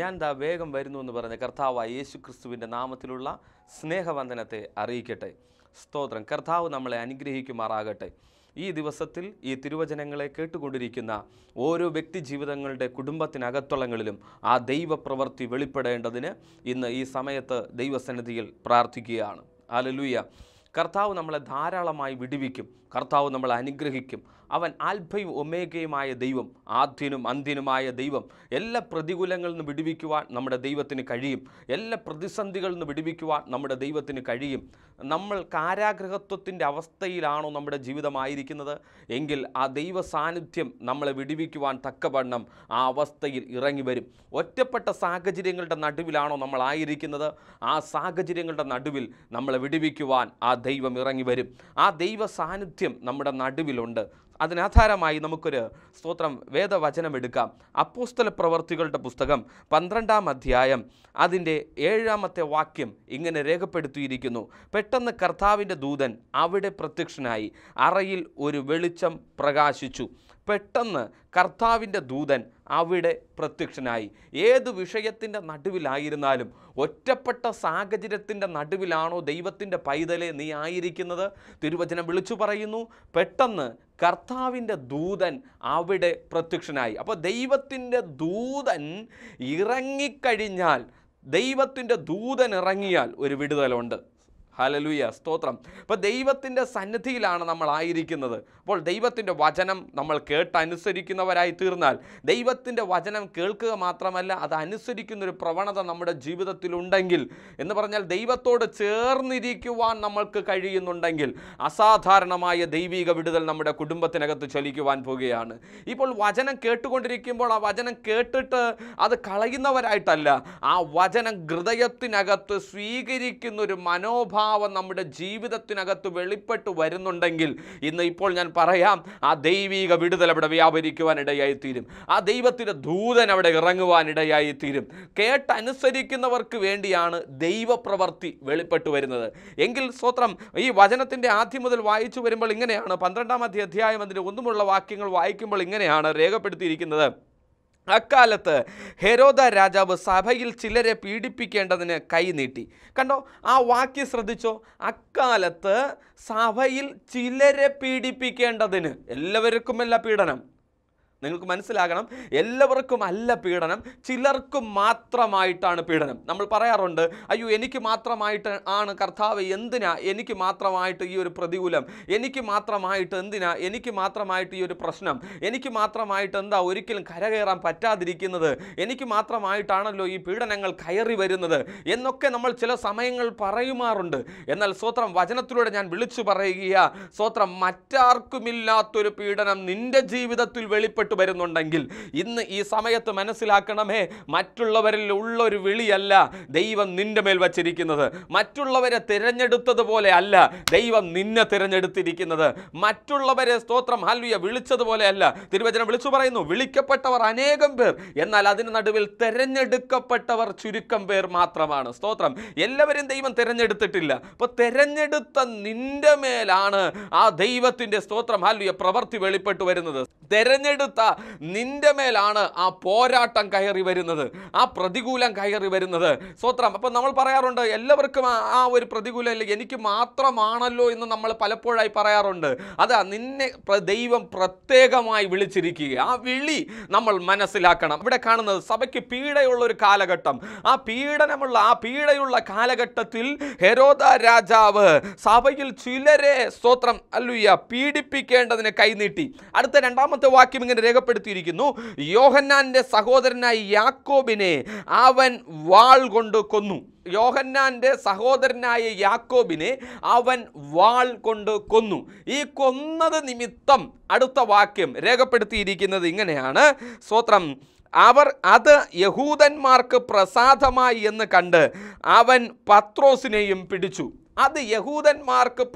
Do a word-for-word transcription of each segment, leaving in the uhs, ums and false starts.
ഞാൻ ദാ വേഗം വരുന്നു എന്ന് പറഞ്ഞ കർത്താവായ യേശു ക്രിസ്തുവിൻ്റെ നാമത്തിലുള്ള സ്നേഹവന്ദനത്തെ അറിയിക്കട്ടെ. സ്തോത്രം. കർത്താവ് നമ്മളെ അനുഗ്രഹിക്കുമാറാകട്ടെ. ഈ ദിവസത്തിൽ ഈ തിരുവചനങ്ങളെ കേട്ടുകൊണ്ടിരിക്കുന്ന ഓരോ വ്യക്തി ജീവിതങ്ങളുടെ കുടുംബത്തിനകത്തളങ്ങളിലും ആ ദൈവപ്രവൃത്തി വെളിപ്പെടേണ്ടതിന് ഇന്ന് ഈ സമയത്ത് ദൈവസന്നിധിയിൽ പ്രാർത്ഥിക്കുകയാണ്. ഹല്ലേലൂയ. കർത്താവ് നമ്മളെ ധാരാളമായി വിടുവിക്കും. കർത്താവ് നമ്മളെ അനുഗ്രഹിക്കും. അവൻ ആൽഫയും ഒമേഗയുമായ ദൈവം, ആദ്യനും അന്ത്യനുമായ ദൈവം. എല്ലാ പ്രതികൂലങ്ങളിൽ നിന്ന് വിടുവിക്കുവാൻ നമ്മുടെ ദൈവത്തിന് കഴിയും. എല്ലാ പ്രതിസന്ധികളിൽ നിന്ന് വിടുവിക്കുവാൻ നമ്മുടെ ദൈവത്തിന് കഴിയും. നമ്മൾ കാരാഗ്രഹത്വത്തിൻ്റെ അവസ്ഥയിലാണോ നമ്മുടെ ജീവിതമായിരിക്കുന്നത് എങ്കിൽ ആ ദൈവ സാന്നിധ്യം നമ്മളെ വിടുവിക്കുവാൻ തക്കവണ്ണം ആ അവസ്ഥയിൽ ഇറങ്ങി വരും. ഒറ്റപ്പെട്ട സാഹചര്യങ്ങളുടെ നടുവിലാണോ നമ്മളായിരിക്കുന്നത്, ആ സാഹചര്യങ്ങളുടെ നടുവിൽ നമ്മളെ വിടുവിക്കുവാൻ ആ ദൈവം ഇറങ്ങി വരും. ആ ദൈവ സാന്നിധ്യം നമ്മുടെ നടുവിലുണ്ട്. അതിനാധാരമായി നമുക്കൊരു സ്തോത്രം വേദവചനം എടുക്കാം. അപ്പോസ്തല പ്രവർത്തികളുടെ പുസ്തകം പന്ത്രണ്ടാം അധ്യായം അതിൻ്റെ ഏഴാമത്തെ വാക്യം ഇങ്ങനെ രേഖപ്പെടുത്തിയിരിക്കുന്നു. പെട്ടെന്ന് കർത്താവിൻ്റെ ദൂതൻ അവിടെ പ്രത്യക്ഷനായി, അറയിൽ ഒരു വെളിച്ചം പ്രകാശിച്ചു. പെട്ടെന്ന് കർത്താവിൻ്റെ ദൂതൻ അവിടെ പ്രത്യക്ഷനായി. ഏത് വിഷയത്തിൻ്റെ നടുവിലായിരുന്നാലും, ഒറ്റപ്പെട്ട സാഹചര്യത്തിൻ്റെ നടുവിലാണോ ദൈവത്തിൻ്റെ പൈതലെ നീ ആയിരിക്കുന്നത്, തിരുവചനം വിളിച്ചു പറയുന്നു, പെട്ടെന്ന് കർത്താവിൻ്റെ ദൂതൻ അവിടെ പ്രത്യക്ഷനായി. അപ്പോൾ ദൈവത്തിൻ്റെ ദൂതൻ ഇറങ്ങിക്കഴിഞ്ഞാൽ, ദൈവത്തിൻ്റെ ദൂതൻ ഇറങ്ങിയാൽ ഒരു വിടുതലുണ്ട്. ഹല്ലേലൂയ, സ്തോത്രം. അപ്പോൾ ദൈവത്തിൻ്റെ സന്നിധിയിലാണ് നമ്മൾ ആയിരിക്കുന്നത്. അപ്പോൾ ദൈവത്തിൻ്റെ വചനം നമ്മൾ കേട്ടനുസരിക്കുന്നവരായി തീർന്നാൽ, ദൈവത്തിൻ്റെ വചനം കേൾക്കുക മാത്രമല്ല അത് അനുസരിക്കുന്നൊരു പ്രവണത നമ്മുടെ ജീവിതത്തിലുണ്ടെങ്കിൽ, എന്ന് പറഞ്ഞാൽ ദൈവത്തോട് ചേർന്നിരിക്കുവാൻ നമ്മൾക്ക് കഴിയുന്നുണ്ടെങ്കിൽ, അസാധാരണമായ ദൈവിക വിടുതൽ നമ്മുടെ കുടുംബത്തിനകത്ത് ചലിക്കുവാൻ പോവുകയാണ്. ഇപ്പോൾ വചനം കേട്ടുകൊണ്ടിരിക്കുമ്പോൾ ആ വചനം കേട്ടിട്ട് അത് കളയുന്നവരായിട്ടല്ല, ആ വചനം ഹൃദയത്തിനകത്ത് സ്വീകരിക്കുന്നൊരു മനോഭാവം നമ്മുടെ ജീവിതത്തിനകത്ത് വെളിപ്പെട്ട് വരുന്നുണ്ടെങ്കിൽ, ഇന്ന് ഇപ്പോൾ ഞാൻ പറയാം, ആ ദൈവിക വിടുതൽ അവിടെ വ്യാപരിക്കുവാൻ ഇടയായിത്തീരും. ആ ദൈവത്തിൻ്റെ ദൂതൻ അവിടെ ഇറങ്ങുവാൻ ഇടയായിത്തീരും. കേട്ടനുസരിക്കുന്നവർക്ക് വേണ്ടിയാണ് ദൈവപ്രവൃത്തി വെളിപ്പെട്ട് വരുന്നത്. എങ്കിൽ സ്തോത്രം, ഈ വചനത്തിൻ്റെ ആദ്യം മുതൽ വായിച്ചു വരുമ്പോൾ ഇങ്ങനെയാണ്, പന്ത്രണ്ടാം അധ്യായം അതിൻ്റെ ഒന്നുമുള്ള വാക്യങ്ങൾ വായിക്കുമ്പോൾ ഇങ്ങനെയാണ് രേഖപ്പെടുത്തിയിരിക്കുന്നത്. അക്കാലത്ത് ഹെരോദ രാജാവ് സഭയിൽ ചിലരെ പീഡിപ്പിക്കേണ്ടതിന് കൈ നീട്ടി. കണ്ടോ, ആ വാക്യം ശ്രദ്ധിച്ചോ. അക്കാലത്ത് സഭയിൽ ചിലരെ പീഡിപ്പിക്കേണ്ടതിന്. എല്ലാവർക്കുമല്ല പീഡനം, നിങ്ങൾക്ക് മനസ്സിലാകണം. എല്ലാവർക്കും അല്ല പീഡനം, ചിലർക്കും മാത്രമായിട്ടാണ് പീഡനം. നമ്മൾ പറയാറുണ്ട്, അയ്യോ എനിക്ക് മാത്രമായിട്ട് ആണ് കർത്താവ്, എന്തിനാ എനിക്ക് മാത്രമായിട്ട് ഈ ഒരു പ്രതികൂലം, എനിക്ക് മാത്രമായിട്ട് എന്തിനാ, എനിക്ക് മാത്രമായിട്ട് ഈ ഒരു പ്രശ്നം, എനിക്ക് മാത്രമായിട്ട് എന്താ ഒരിക്കലും കരകയറാൻ പറ്റാതിരിക്കുന്നത്, എനിക്ക് മാത്രമായിട്ടാണല്ലോ ഈ പീഡനങ്ങൾ കയറി വരുന്നത് എന്നൊക്കെ നമ്മൾ ചില സമയങ്ങൾ പറയുമാറുണ്ട്. എന്നാൽ സ്തോത്രം, വചനത്തിലൂടെ ഞാൻ വിളിച്ചു പറയുക, സ്തോത്രം, മറ്റാർക്കുമില്ലാത്തൊരു പീഡനം നിന്റെ ജീവിതത്തിൽ വെളിപ്പെട്ടു വരുന്നുണ്ടെങ്കിൽ ഇന്ന് ഈ സമയത്ത് മനസ്സിലാക്കണമേ, മറ്റുള്ളവരിൽ ഉള്ളൊരു വിളിയല്ല ദൈവം നിന്റെ മേൽ വച്ചിരിക്കുന്നത്. മറ്റുള്ളവരെ തിരഞ്ഞെടുത്തതുപോലെ അല്ല ദൈവം നിന്നെ തിരഞ്ഞെടുത്തിരിക്കുന്നത്. മറ്റുള്ളവരെ സ്തോത്രം ഹല്ലേലൂയ വിളിച്ചതുപോലെ അല്ല. തിരുവചനം വിളിച്ചു പറയുന്നു, വിളിക്കപ്പെട്ടവർ അനേകം പേർ, എന്നാൽ അതിന് നടുവിൽ തിരഞ്ഞെടുക്കപ്പെട്ടവർ ചുരുക്കം പേർ മാത്രമാണ്. സ്തോത്രം. എല്ലാവരും ദൈവം തിരഞ്ഞെടുത്തിട്ടില്ല. അപ്പോൾ തിരഞ്ഞെടുത്ത നിന്റെ മേലാണ് ആ ദൈവത്തിൻ്റെ സ്തോത്രം ഹല്ലേലൂയ പ്രവൃത്തി വെളിപ്പെട്ടു വരുന്നത്. തിരഞ്ഞെടുത്ത നിന്റെ മേലാണ് ആ പോരാട്ടം കയറി വരുന്നത്, ആ പ്രതികൂലം കയറി വരുന്നത്. സ്തോത്രം. അപ്പം നമ്മൾ പറയാറുണ്ട്, എല്ലാവർക്കും ആ ഒരു പ്രതികൂലം ഇല്ല, എനിക്ക് മാത്രമാണല്ലോ എന്ന് നമ്മൾ പലപ്പോഴായി പറയാറുണ്ട്. അതാ നിന്നെ ദൈവം പ്രത്യേകമായി വിളിച്ചിരിക്കുക. ആ വിളി നമ്മൾ മനസ്സിലാക്കണം. ഇവിടെ കാണുന്നത് സഭയ്ക്ക് പീഡയുള്ള ഒരു കാലഘട്ടം. ആ പീഡനമുള്ള ആ പീഡയുള്ള കാലഘട്ടത്തിൽ ഹെരോദ രാജാവ് സഭയിൽ ചിലരെ സ്തോത്രം ഹല്ലേലൂയ പീഡിപ്പിക്കേണ്ടതിന് കൈനീട്ടി. അടുത്ത രണ്ടാമത്തെ വാക്യം ഇങ്ങനെ രേഖപ്പെടുത്തിയിരിക്കുന്നു, യോഹന്നാന്റെ സഹോദരനായ യാക്കോബിനെ അവൻ വാൾ കൊണ്ട് കൊന്നു. യോഹന്നാന്റെ സഹോദരനായ യാക്കോബിനെ അവൻ വാൾ കൊണ്ട് കൊന്നു. ഈ കൊന്നത് നിമിത്തം അടുത്ത വാക്യം രേഖപ്പെടുത്തിയിരിക്കുന്നത് ഇങ്ങനെയാണ്, സ്തോത്രം, അവർ അത് യഹൂദന്മാർക്ക് പ്രസാദമായി എന്ന് കണ്ട് അവൻ പത്രോസിനെയും പിടിച്ചു. അത് യഹൂദന്മാർക്ക്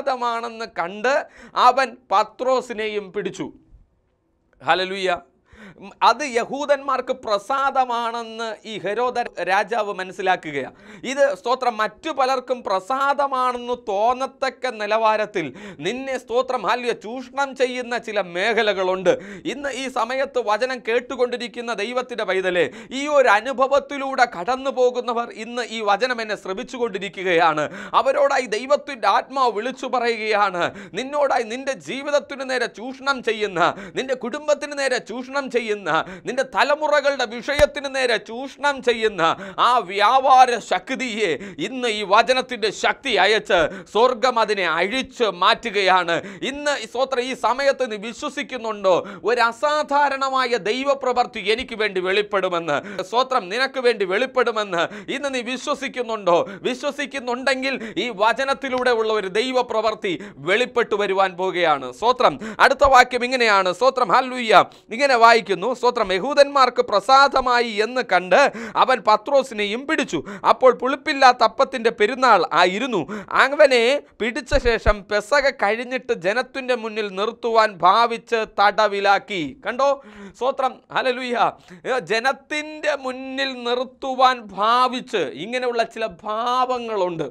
പ്രസാദമാണെന്ന് കണ്ട് അവൻ പത്രോസിനെയും പിടിച്ചു. ഹല്ലേലൂയ. അത് യഹൂദന്മാർക്ക് പ്രസാദമാണെന്ന് ഈ ഹെരോദ രാജാവ് മനസ്സിലാക്കുകയാണ്. ഇത് സ്തോത്രം മറ്റു പലർക്കും പ്രസാദമാണെന്ന് തോന്നത്തക്ക നിലവാരത്തിൽ നിന്നെ സ്തോത്രം ഹല്ലേലൂയ ചൂഷണം ചെയ്യുന്ന ചില മേഖലകളുണ്ട്. ഇന്ന് ഈ സമയത്ത് വചനം കേട്ടുകൊണ്ടിരിക്കുന്ന ദൈവത്തിൻ്റെ പൈതലേ, ഈ ഒരു അനുഭവത്തിലൂടെ കടന്നു പോകുന്നവർ ഇന്ന് ഈ വചനം എന്നെ ശ്രമിച്ചു കൊണ്ടിരിക്കുകയാണ്. അവരോടായി ദൈവത്തിൻ്റെ ആത്മാവ് വിളിച്ചു പറയുകയാണ്, നിന്നോടായി നിന്റെ ജീവിതത്തിന് നേരെ ചൂഷണം ചെയ്യുന്ന, നിന്റെ കുടുംബത്തിന് നേരെ ചൂഷണം ചെയ്യുന്ന, നിന്റെ തലമുറകളുടെ വിഷയത്തിന് നേരെ ചൂഷണം ചെയ്യുന്ന ആ വ്യാപാര ശക്തിയെ ഇന്ന് ഈ വചനത്തിന്റെ ശക്തി അയച്ച് സ്വർഗം അതിനെ അഴിച്ച് മാറ്റുകയാണ്. ഇന്ന് സ്തോത്രം ഈ സമയത്ത് നീ വിശ്വസിക്കുന്നുണ്ടോ? ഒരു അസാധാരണമായ ദൈവപ്രവൃത്തി എനിക്ക് വേണ്ടി വെളിപ്പെടുമെന്ന്, സ്തോത്രം നിനക്ക് വേണ്ടി വെളിപ്പെടുമെന്ന് ഇന്ന് നീ വിശ്വസിക്കുന്നുണ്ടോ? വിശ്വസിക്കുന്നുണ്ടെങ്കിൽ ഈ വചനത്തിലൂടെ ഉള്ള ഒരു ദൈവപ്രവൃത്തി വെളിപ്പെട്ടു വരുവാൻ പോവുകയാണ്. സ്തോത്രം. അടുത്ത വാക്യം ഇങ്ങനെയാണ്, സ്തോത്രം ഹല്ലേലൂയ, ഇങ്ങനെ വായിക്കുന്നു, സ്തോത്രം, യഹൂദന്മാർക്ക് പ്രസാദമായി എന്ന് കണ്ട് അവൻ പത്രോസിനെയും പിടിച്ചു. അപ്പോൾ പുളിപ്പില്ലാത്ത അപ്പത്തിന്റെ പെരുന്നാൾ ആയിരുന്നു. അവനെ പിടിച്ച ശേഷം പെസക കഴിഞ്ഞിട്ട് ജനത്തിന്റെ മുന്നിൽ നിർത്തുവാൻ ഭാവിച്ച് തടവിലാക്കി. കണ്ടോ? സ്തോത്രം ഹല്ലേലൂയ. ജനത്തിന്റെ മുന്നിൽ നിർത്തുവാൻ ഭാവിച്ച്, ഇങ്ങനെയുള്ള ചില ഭാവങ്ങളുണ്ട്.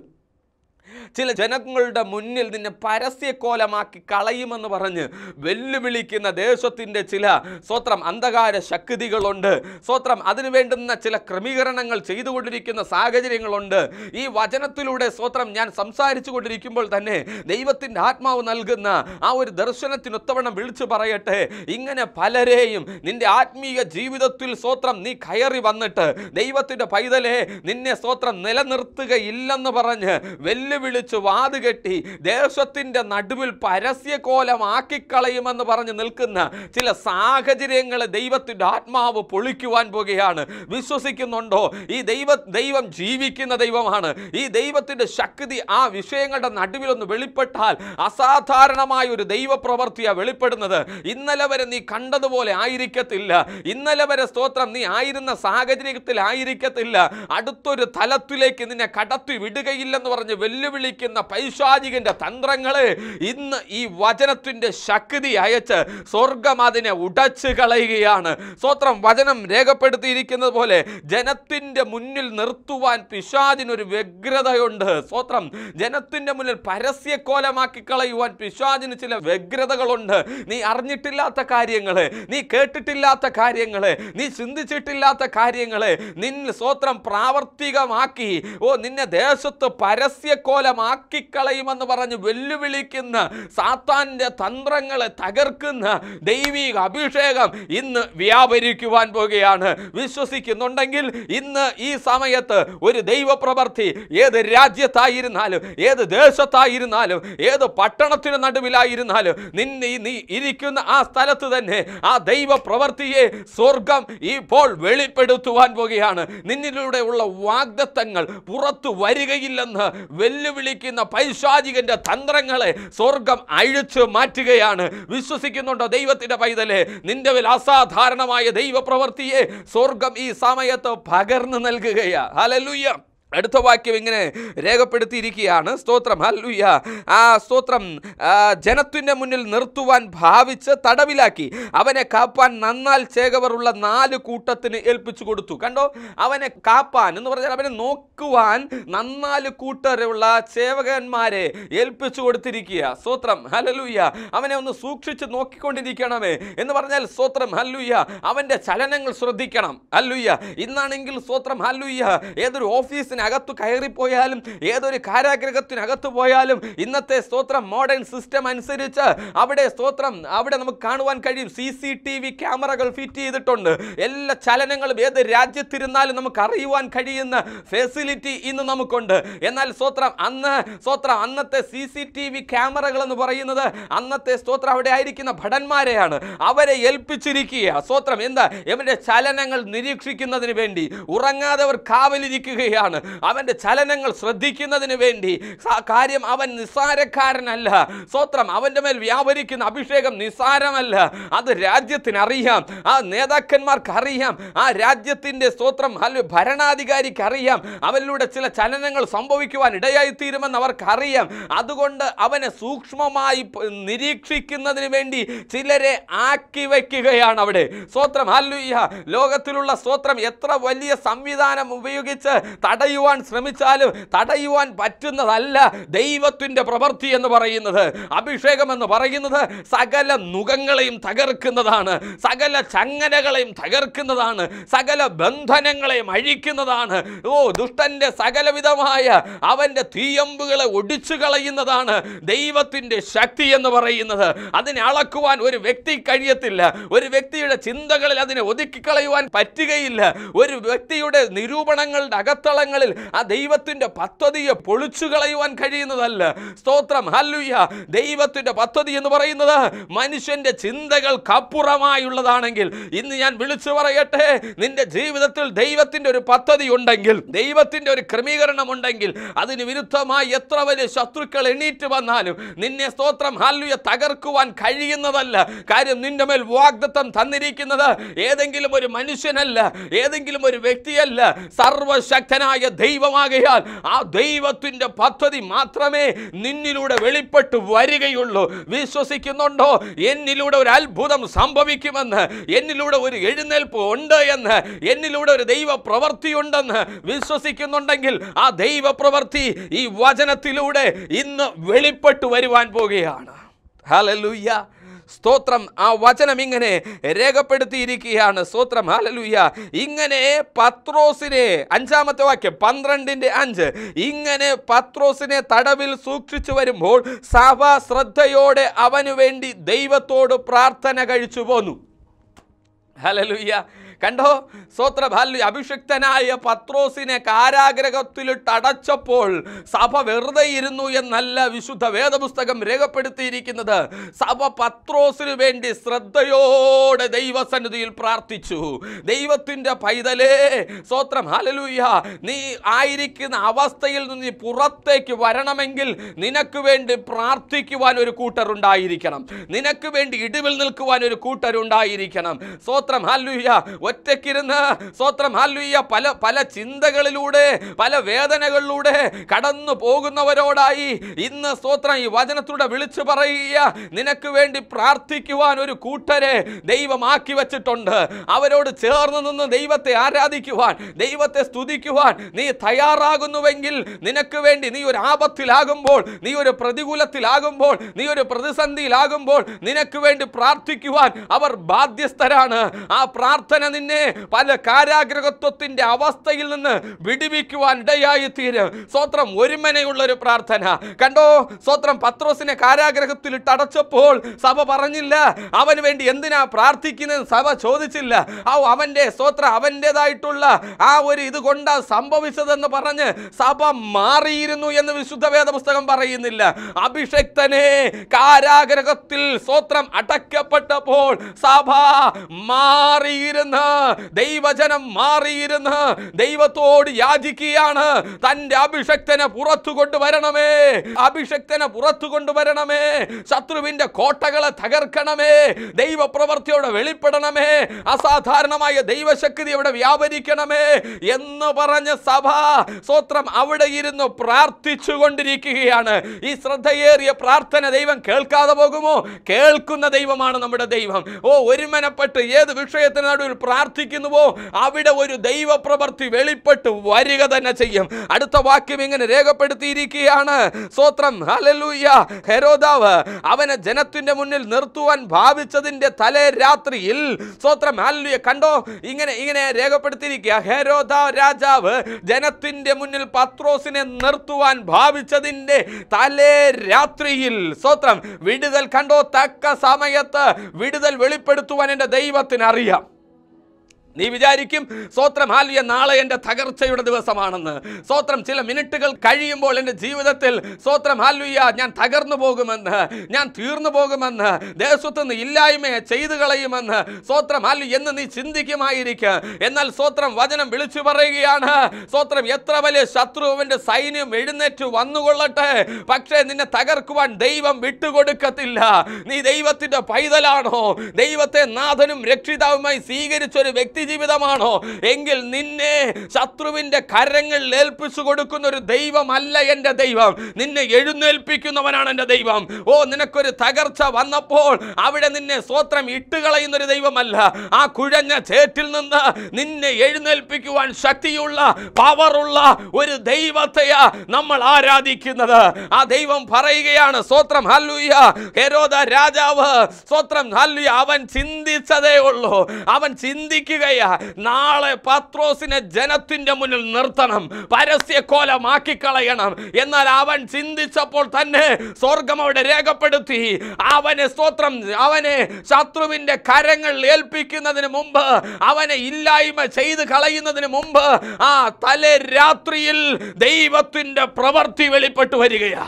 ചില ജനങ്ങളുടെ മുന്നിൽ നിന്നെ പരസ്യക്കോലമാക്കി കളയുമെന്ന് പറഞ്ഞ് വെല്ലുവിളിക്കുന്ന ദേശത്തിൻ്റെ ചില സ്തോത്രം അന്ധകാര ശക്തികളുണ്ട്. സ്തോത്രം അതിനു വേണ്ടുന്ന ചില ക്രമീകരണങ്ങൾ ചെയ്തുകൊണ്ടിരിക്കുന്ന സാഹചര്യങ്ങളുണ്ട്. ഈ വചനത്തിലൂടെ സ്തോത്രം ഞാൻ സംസാരിച്ചു കൊണ്ടിരിക്കുമ്പോൾ തന്നെ ദൈവത്തിൻ്റെ ആത്മാവ് നൽകുന്ന ആ ഒരു ദർശനത്തിനൊത്തവണ്ണം വിളിച്ചു പറയട്ടെ, ഇങ്ങനെ പലരെയും നിന്റെ ആത്മീയ ജീവിതത്തിൽ സ്തോത്രം നീ കയറി വന്നിട്ട് ദൈവത്തിൻ്റെ പൈതലെ നിന്നെ സ്തോത്രം നിലനിർത്തുകയില്ലെന്ന് പറഞ്ഞ് വെല്ലുവിളി വിളിച്ചു വാതുകെട്ടി ദേശത്തിന്റെ നടുവിൽ പരസ്യക്കോലമാക്കിക്കളയുമെന്ന് പറഞ്ഞ് നിൽക്കുന്ന ചില സാഹചര്യങ്ങളെ ദൈവത്തിന്റെ ആത്മാവ് പൊളിക്കുവാൻ പോകുകയാണ്. വിശ്വസിക്കുന്നുണ്ടോ? ഈ ദൈവ ദൈവം ജീവിക്കുന്ന ദൈവമാണ്. ഈ ദൈവത്തിന്റെ ശക്തി ആ വിഷയങ്ങളുടെ നടുവിലൊന്ന് വെളിപ്പെട്ടാൽ അസാധാരണമായ ഒരു ദൈവപ്രവൃത്തിയാണ് വെളിപ്പെടുന്നത്. ഇന്നലെ വരെ നീ കണ്ടതുപോലെ ആയിരിക്കത്തില്ല. ഇന്നലെ വരെ സ്തോത്രം നീ ആയിരുന്ന സാഹചര്യത്തിൽ ആയിരിക്കത്തില്ല. അടുത്തൊരു തലത്തിലേക്ക് നിന്നെ കടത്തി വിടുകയില്ലെന്ന് പറഞ്ഞ് വെല്ലുവിളിക്കുന്ന പൈശാചികന്റെ തന്ത്രങ്ങളെ ഇന്ന് ഈ വചനത്തിന്റെ ശക്തി അയച്ച് സ്വർഗം അതിനെ ഉടച്ചു കളയുകയാണ്. സ്തോത്രം. വചനം രേഖപ്പെടുത്തിയിരിക്കുന്നത് പോലെ ജനത്തിന്റെ മുന്നിൽ നിർത്തുവാൻ പിശാചിനൊരു വ്യഗ്രതയുണ്ട്. സ്തോത്രം. ജനത്തിന്റെ മുന്നിൽ പരസ്യക്കോലമാക്കി കളയുവാൻ പിശാചിന് ചില വ്യഗ്രതകളുണ്ട്. നീ അറിഞ്ഞിട്ടില്ലാത്ത കാര്യങ്ങളെ, നീ കേട്ടിട്ടില്ലാത്ത കാര്യങ്ങളെ, നീ ചിന്തിച്ചിട്ടില്ലാത്ത കാര്യങ്ങളെ നിന്നിൽ സ്തോത്രം പ്രാവർത്തികമാക്കി ഓ നിന്നെ ദേശത്ത് പരസ്യക്കോലമാക്കിക്കളയുമെന്ന് പറഞ്ഞ് വെല്ലുവിളിക്കുന്ന സാത്താന്റെ തന്ത്രങ്ങളെ തകർക്കുന്ന ദൈവിക അഭിഷേകം ഇന്ന് വ്യാപരിക്കുവാൻ പോകുകയാണ്. വിശ്വസിക്കുന്നുണ്ടെങ്കിൽ ഇന്ന് ഈ സമയത്ത് ഒരു ദൈവപ്രവൃത്തി ഏത് രാജ്യത്തായിരുന്നാലും, ഏത് ദേശത്തായിരുന്നാലും, ഏത് പട്ടണത്തിന് നടുവിലായിരുന്നാലും നിന്നെ നീ ഇരിക്കുന്ന ആ സ്ഥലത്ത് തന്നെ ആ ദൈവപ്രവൃത്തിയെ സ്വർഗം ഇപ്പോൾ വെളിപ്പെടുത്തുവാൻ പോകുകയാണ്. നിന്നിലൂടെ ഉള്ള വാഗ്ദത്തങ്ങൾ പുറത്തു വരികയില്ലെന്ന് വെല്ലുവിളിക്കുന്ന പൈശാചികന്റെ തന്ത്രങ്ങളെ സ്വർഗം അഴിച്ചു മാറ്റുകയാണ്. വിശ്വസിക്കുന്നുണ്ടോ ദൈവത്തിന്റെ പൈതലെ? നിന്റെ മേൽ അസാധാരണമായ ദൈവപ്രവൃത്തിയെ സ്വർഗം ഈ സമയത്ത് പകർന്നു നൽകുകയാ. ഹല്ലേലൂയ. അടുത്ത വാക്യം ഇങ്ങനെ രേഖപ്പെടുത്തിയിരിക്കുകയാണ്. സ്തോത്രം ഹല്ലേലൂയ. ആ സ്തോത്രം ജനത്തിൻ്റെ മുന്നിൽ നിർത്തുവാൻ ഭാവിച്ച് തടവിലാക്കി. അവനെ കാപ്പാൻ നന്നാൽ ചേകവറുള്ള നാല് കൂട്ടത്തിന് ഏൽപ്പിച്ചു കൊടുത്തു. കണ്ടോ? അവനെ കാപ്പാൻ എന്ന് പറഞ്ഞാൽ അവനെ നോക്കുവാൻ നന്നാല് കൂട്ടരുള്ള സേവകന്മാരെ ഏൽപ്പിച്ചു കൊടുത്തിരിക്കുക. സ്തോത്രം ഹല്ലേലൂയ. അവനെ ഒന്ന് സൂക്ഷിച്ച് നോക്കിക്കൊണ്ടിരിക്കണമേ എന്ന് പറഞ്ഞാൽ സ്തോത്രം ഹല്ലേലൂയ അവൻ്റെ ചലനങ്ങൾ ശ്രദ്ധിക്കണം. ഹല്ലേലൂയ. ഇന്നാണെങ്കിൽ സ്തോത്രം ഹല്ലേലൂയ ഏതൊരു ഓഫീസിന് അകത്ത് കയറിപ്പോയാലും, ഏതൊരു കാരാഗ്രഹത്തിനകത്ത് പോയാലും ഇന്നത്തെ സ്തോത്രം മോഡേൺ സിസ്റ്റം അനുസരിച്ച് അവിടെ സ്തോത്രം അവിടെ നമുക്ക് കാണുവാൻ കഴിയും. സി സി ടി വി ക്യാമറകൾ ഫിറ്റ് ചെയ്തിട്ടുണ്ട്. എല്ലാ ചലനങ്ങളും ഏത് രാജ്യത്തിരുന്നാലും നമുക്ക് അറിയുവാൻ കഴിയുന്ന ഫെസിലിറ്റി ഇന്ന് നമുക്കുണ്ട്. എന്നാൽ സ്തോത്രം അന്ന് സ്തോത്രം അന്നത്തെ സി സി ടി വി ക്യാമറകൾ എന്ന് പറയുന്നത് അന്നത്തെ സ്തോത്രം അവിടെ ആയിരിക്കുന്ന ഭടന്മാരെയാണ്. അവരെ ഏൽപ്പിച്ചിരിക്കുക. സ്തോത്രം എന്താ? ഇവരുടെ ചലനങ്ങൾ നിരീക്ഷിക്കുന്നതിന് വേണ്ടി ഉറങ്ങാതെ അവർ കാവലിരിക്കുകയാണ്. അവൻ്റെ ചലനങ്ങൾ ശ്രദ്ധിക്കുന്നതിന് വേണ്ടി. കാര്യം അവൻ നിസ്സാരക്കാരനല്ല. സ്തോത്രം, അവൻ്റെ മേൽ വ്യാപരിക്കുന്ന അഭിഷേകം നിസ്സാരമല്ല. അത് രാജ്യത്തിനറിയാം, ആ നേതാക്കന്മാർക്ക് അറിയാം, ആ രാജ്യത്തിൻ്റെ സ്തോത്രം അല്ല ഭരണാധികാരിക്ക് അറിയാം. അവനിലൂടെ ചില ചലനങ്ങൾ സംഭവിക്കുവാൻ ഇടയായിത്തീരുമെന്ന് അവർക്ക് അറിയാം. അതുകൊണ്ട് അവനെ സൂക്ഷ്മമായി നിരീക്ഷിക്കുന്നതിന് വേണ്ടി ചിലരെ ആക്കി വയ്ക്കുകയാണ് അവിടെ. സ്തോത്രം, ഹല്ലേലൂയ. ലോകത്തിലുള്ള സ്തോത്രം എത്ര വലിയ സംവിധാനം ഉപയോഗിച്ച് തടയുവാൻ ശ്രമിച്ചാലും തടയുവാൻ പറ്റുന്നതല്ല ദൈവത്തിൻ്റെ പ്രവൃത്തി എന്ന് പറയുന്നത്. അഭിഷേകം എന്ന് പറയുന്നത് സകല നുകങ്ങളെയും തകർക്കുന്നതാണ്, സകല ചങ്ങലകളെയും തകർക്കുന്നതാണ്, സകല ബന്ധനങ്ങളെയും അഴിക്കുന്നതാണ്. ഓ, ദുഷ്ടന്റെ സകലവിധമായ അവന്റെ തീയമ്പുകളെ ഒടിച്ചു കളയുന്നതാണ് ദൈവത്തിന്റെ ശക്തി എന്ന് പറയുന്നത്. അതിനെ അളക്കുവാൻ ഒരു വ്യക്തി കഴിയത്തില്ല. ഒരു വ്യക്തിയുടെ ചിന്തകളിൽ അതിനെ ഒതുക്കിക്കളയുവാൻ പറ്റുകയില്ല. ഒരു വ്യക്തിയുടെ നിരൂപണങ്ങളുടെ അകത്തളങ്ങളിൽ ആ ദൈവത്തിന്റെ പദ്ധതിയെ പൊളിച്ചു കളയുവാൻ കഴിയുന്നതല്ല. സ്തോത്രം, ഹല്ലേലൂയ. ദൈവത്തിന്റെ പദ്ധതി എന്ന് പറയുന്നത് മനുഷ്യന്റെ ചിന്തകൾക്കപ്പുറമായുള്ളതാണെങ്കിൽ ഇന്ന് ഞാൻ വിളിച്ചു പറയട്ടെ, നിന്റെ ജീവിതത്തിൽ ദൈവത്തിന്റെ ഒരു പദ്ധതി ഉണ്ടെങ്കിൽ, ദൈവത്തിന്റെ ഒരു ക്രമീകരണം ഉണ്ടെങ്കിൽ, അതിന് വിരുദ്ധമായി എത്ര വലിയ ശത്രുക്കൾ എണീറ്റ് വന്നാലും നിന്നെ സ്തോത്രം ഹല്ലേലൂയ തകർക്കുവാൻ കഴിയുന്നതല്ല. കാര്യം നിന്റെ മേൽ വാഗ്ദത്തം തന്നിരിക്കുന്നത് ഏതെങ്കിലും ഒരു മനുഷ്യനല്ല, ഏതെങ്കിലും ഒരു വ്യക്തിയല്ല, സർവശക്തനായ ദൈവമാകയാൽ ആ ദൈവത്തിന്റെ പദ്ധതി മാത്രമേ നിന്നിലൂടെ വെളിപ്പെട്ട് വരികയുള്ളൂ. വിശ്വസിക്കുന്നുണ്ടോ? എന്നിലൂടെ ഒരു അത്ഭുതം സംഭവിക്കുമെന്ന്, എന്നിലൂടെ ഒരു എഴുന്നേൽപ്പ് ഉണ്ട് എന്ന്, എന്നിലൂടെ ഒരു ദൈവ പ്രവൃത്തി ഉണ്ടെന്ന് വിശ്വസിക്കുന്നുണ്ടെങ്കിൽ ആ ദൈവ പ്രവൃത്തി ഈ വചനത്തിലൂടെ ഇന്ന് വെളിപ്പെട്ടു വരുവാൻ പോകുകയാണ്. ഹല്ലേലൂയ. സ്തോത്രം. ആ വചനം ഇങ്ങനെ രേഖപ്പെടുത്തിയിരിക്കുകയാണ്. സ്തോത്രം, ഹല്ലേലൂയ. ഇങ്ങനെ പത്രോസിനെ, അഞ്ചാമത്തെ വാക്യം പന്ത്രണ്ടിന്റെ അഞ്ച്, ഇങ്ങനെ പത്രോസിനെ തടവിൽ സൂക്ഷിച്ചു വരുമ്പോൾ സഭ ശ്രദ്ധയോടെ അവനു വേണ്ടി ദൈവത്തോട് പ്രാർത്ഥന കഴിച്ചു പോന്നു. ഹല്ലേലൂയ. കണ്ടോ? സ്തോത്രം, ഹല്ലേലൂയ. അഭിഷിക്തനായ പത്രോസിനെ കാരാഗ്രഹത്തിലിട്ട് അടച്ചപ്പോൾ സഭ വെറുതെ ഇരുന്നു എന്നല്ല വിശുദ്ധ വേദപുസ്തകം രേഖപ്പെടുത്തിയിരിക്കുന്നത്. സഭ പത്രോസിന് വേണ്ടി ശ്രദ്ധയോടെ ദൈവസന്നിധിയിൽ പ്രാർത്ഥിച്ചു. ദൈവത്തിന്റെ പൈതലേ, സ്തോത്രം, ഹല്ലേലൂയ, നീ ആയിരിക്കുന്ന അവസ്ഥയിൽ നിന്ന് പുറത്തേക്ക് വരണമെങ്കിൽ നിനക്ക് വേണ്ടി പ്രാർത്ഥിക്കുവാൻ ഒരു കൂട്ടരുണ്ടായിരിക്കണം, നിനക്ക് വേണ്ടി ഇടിവിൽ നിൽക്കുവാൻ ഒരു കൂട്ടരുണ്ടായിരിക്കണം. സ്തോത്രം, ഹല്ലേലൂയ. ഒറ്റയ്ക്കിരുന്ന് സ്തോത്രം, ഹല്ലേലൂയ, പല പല ചിന്തകളിലൂടെ പല വേദനകളിലൂടെ കടന്നു പോകുന്നവരോടായി ഇന്ന് സ്തോത്രം ഈ വചനത്തിലൂടെ വിളിച്ചു പറയുക, നിനക്ക് വേണ്ടി പ്രാർത്ഥിക്കുവാൻ ഒരു കൂട്ടരെ ദൈവമാക്കി വെച്ചിട്ടുണ്ട്. അവരോട് ചേർന്ന് നിന്ന് ദൈവത്തെ ആരാധിക്കുവാൻ, ദൈവത്തെ സ്തുതിക്കുവാൻ നീ തയ്യാറാകുന്നുവെങ്കിൽ, നിനക്ക് വേണ്ടി നീ ഒരു ആപത്തിലാകുമ്പോൾ, നീ ഒരു പ്രതികൂലത്തിലാകുമ്പോൾ, നീ ഒരു പ്രതിസന്ധിയിലാകുമ്പോൾ നിനക്ക് വേണ്ടി പ്രാർത്ഥിക്കുവാൻ അവർ ബാധ്യസ്ഥരാണ്. ആ പ്രാർത്ഥന നിന്നെ പല കാരാഗ്രഹത്വത്തിന്റെ അവസ്ഥയിൽ നിന്ന് വിടുവിക്കുവാൻ ഇടയായി തീരും. സ്തോത്രം, ഒരുമനയുള്ള ഒരു പ്രാർത്ഥന. കണ്ടോ? സ്തോത്രം, പത്രോസിനെ കാരാഗ്രഹത്തിൽ അടച്ചപ്പോൾ സഭ പറഞ്ഞില്ല അവന് വേണ്ടി എന്തിനാ പ്രാർത്ഥിക്കുന്നത്, സഭ ചോദിച്ചില്ല. ആ അവന്റെ സ്തോത്രം അവൻ്റെതായിട്ടുള്ള ആ ഒരു ഇത് കൊണ്ടാ സംഭവിച്ചതെന്ന് പറഞ്ഞ് സഭ മാറിയിരുന്നു എന്ന് വിശുദ്ധ വേദപുസ്തകം പറയുന്നില്ല. അഭിഷക്തനെ കാരാഗ്രഹത്തിൽ സ്തോത്രം അടക്കപ്പെട്ടപ്പോൾ സഭ മാറിയിരുന്ന ദൈവജനം മാറിയിരുന്ന ദൈവത്തോട് യാചിക്കുകയാണ്, തന്റെ അഭിഷക്തനെ പുറത്തു കൊണ്ടുവരണമേ, അഭിഷക്തനെ പുറത്തു കൊണ്ടുവരണമേ, ശത്രുവിന്റെ കോട്ടകളെ തകർക്കണമേ, ദൈവപ്രവൃത്തിയോടെ വെളിപ്പെടണമേ, അസാധാരണമായ ദൈവശക്തി അവിടെ വ്യാപരിക്കണമേ എന്ന് പറഞ്ഞ സഭ സ്തോത്രം അവിടെ ഇരുന്ന് പ്രാർത്ഥിച്ചു കൊണ്ടിരിക്കുകയാണ്. ഈ ശ്രദ്ധയേറിയ പ്രാർത്ഥന ദൈവം കേൾക്കാതെ പോകുമോ? കേൾക്കുന്ന ദൈവമാണ് നമ്മുടെ ദൈവം. ഓ, ഒരുമനപ്പെട്ട് ഏത് വിഷയത്തിന് നടുവിൽ പ്രാർത്ഥിക്കുന്നുവോ അവിടെ ഒരു ദൈവ പ്രവൃത്തി വെളിപ്പെട്ട് വരിക തന്നെ ചെയ്യും. അടുത്ത വാക്യം ഇങ്ങനെ രേഖപ്പെടുത്തിയിരിക്കുകയാണ്. സ്തോത്രം, ഹല്ലേലൂയ. ഹെരോദാവ് അവനെ ജനത്തിന്റെ മുന്നിൽ നിർത്തുവാൻ ഭാവിച്ചതിന്റെ തലേ രാത്രിയിൽ, സ്തോത്രം, ഹല്ലേലൂയ, കണ്ടോ? ഇങ്ങനെ ഇങ്ങനെ രേഖപ്പെടുത്തിയിരിക്കുക. ഹെരോദാ രാജാവ് ജനത്തിന്റെ മുന്നിൽ പത്രോസിനെ നിർത്തുവാൻ ഭാവിച്ചതിന്റെ തലേ രാത്രിയിൽ, സ്തോത്രം, വിടുതൽ കണ്ടോ? തക്ക സമയത്ത് വിടുതൽ വെളിപ്പെടുത്തുവാൻ എൻ്റെ ദൈവത്തിന് അറിയാം. നീ വിചാരിക്കും സ്തോത്രം ഹല്ലേലൂയ നാളെ എൻ്റെ തകർച്ചയുടെ ദിവസമാണെന്ന്. സ്തോത്രം ചില മിനിറ്റുകൾ കഴിയുമ്പോൾ എൻ്റെ ജീവിതത്തിൽ സ്തോത്രം ഹല്ലേലൂയ ഞാൻ തകർന്നു പോകുമെന്ന്, ഞാൻ തീർന്നു പോകുമെന്ന്, ദേശത്തുനിന്ന് ഇല്ലായ്മയെ ചെയ്തു കളയുമെന്ന് സ്തോത്രം ഹല്ലേലൂയ എന്ന് നീ ചിന്തിക്കുമായിരിക്കും. എന്നാൽ സ്തോത്രം വചനം വിളിച്ചു പറയുകയാണ്, സ്തോത്രം എത്ര വലിയ ശത്രുവിൻ്റെ സൈന്യം എഴുന്നേറ്റ് വന്നുകൊള്ളട്ടെ, പക്ഷേ നിന്നെ തകർക്കുവാൻ ദൈവം വിട്ടുകൊടുക്കത്തില്ല. നീ ദൈവത്തിൻ്റെ പൈതലാണോ, ദൈവത്തെ നാഥനും രക്ഷിതാവുമായി സ്വീകരിച്ചൊരു വ്യക്തി ജീവിതമാണോ എങ്കിൽ നിന്നെ ശത്രുവിന്റെ കരങ്ങളിൽ ഏൽപ്പിച്ചു കൊടുക്കുന്ന ഒരു ദൈവമല്ല എൻ്റെ ദൈവം. നിന്നെ എഴുന്നേൽപ്പിക്കുന്നവനാണ് എൻ്റെ ദൈവം. ഓ, നിനക്കൊരു തകർച്ച വന്നപ്പോൾ അവിടെ നിന്നെ സ്തോത്രം ഇട്ടുകളയുന്ന ഒരു ദൈവമല്ല. ആ കുഴഞ്ഞ ചേറ്റിൽ നിന്ന് നിന്നെ എഴുന്നേൽപ്പിക്കുവാൻ ശക്തിയുള്ള പവറുള്ള ഒരു ദൈവത്തെയാ നമ്മൾ ആരാധിക്കുന്നത്. ആ ദൈവം പറയുകയാണ് സ്തോത്രം ഹല്ലേലൂയ, ഹെരോദ രാജാവ് സ്തോത്രം ഹല്ലേലൂയ അവൻ ചിന്തിച്ചതേ ഉള്ളൂ, അവൻ ചിന്തിക്കുക നാളെ പത്രോസിനെ ജനത്തിന്റെ മുന്നിൽ നിർത്തണം, പരസ്യക്കോലമാക്കി കളയണം. എന്നാൽ അവൻ ചിന്തിച്ചപ്പോൾ തന്നെ സ്വർഗം അവിടെ രേഖപ്പെടുത്തി, അവനെ സ്തോത്രം അവനെ ശത്രുവിന്റെ കരങ്ങളിൽ ഏൽപ്പിക്കുന്നതിന് മുമ്പ്, അവനെ ഇല്ലായ്മ ചെയ്ത് കളയുന്നതിന് മുമ്പ് ആ തലേ രാത്രിയിൽ ദൈവത്തിന്റെ പ്രവൃത്തി വെളിപ്പെട്ടു വരികയാ.